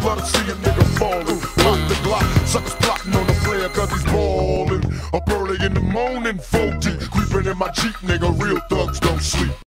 love to see a nigga falling. Pop the Glock, suckers plotting on the player cause he's ballin'. Up early in the morning, 4 deep, creeping in my Jeep, nigga, real thugs don't sleep.